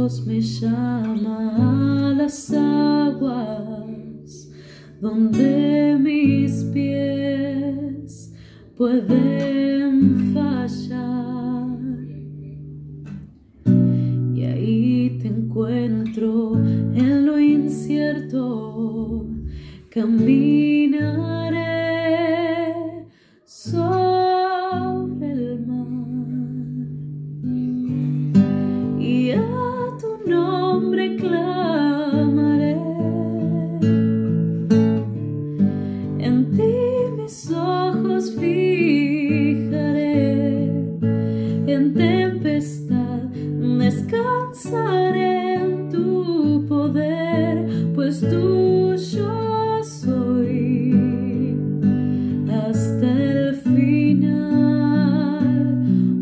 voz me llama a las aguas donde mis pies pueden fallar, y ahí te encuentro en lo incierto. Caminaré sobre el mar y a tu nombre clamaré. En ti mis ojos fijaré, en tempestad descansaré en tu poder, pues tuyo soy hasta el final.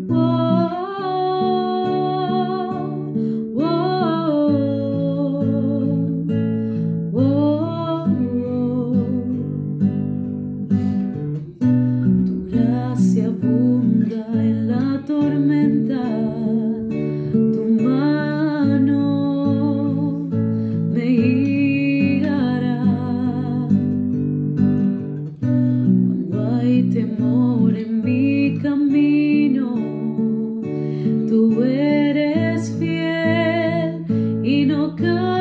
Tu gracia abunda en la tormenta, tu mano me guiará. Cuando hay temor en mi camino, tú eres fiel y no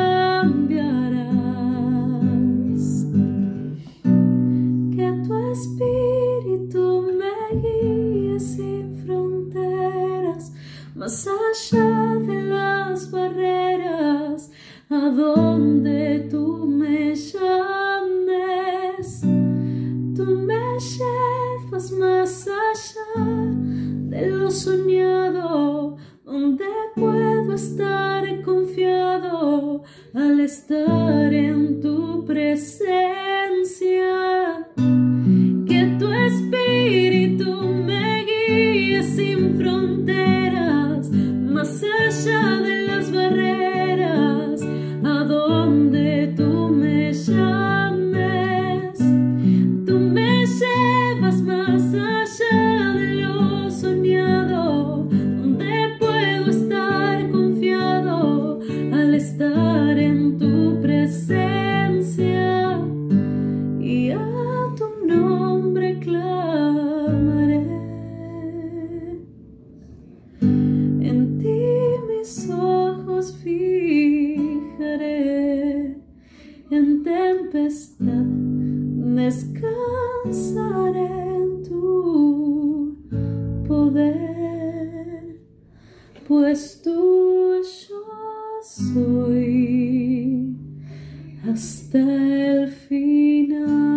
cambiarás. Que tu espíritu me guíe sin fronteras, más allá de las barreras, a donde tú me llames. Tú me llevas más allá de lo soñado, donde puedo estar confiado al estar en tu presencia. Que tu espíritu me guíe sin fronteras, más allá de las barreras, a donde tú me llames. Tú me llevas más allá de lo soñado, donde puedo estar confiado al estar en tu presencia, y a tu nombre clamaré. En ti mis ojos fijaré, en tempestad descansaré en tu poder, pues tuyo soy hasta el final.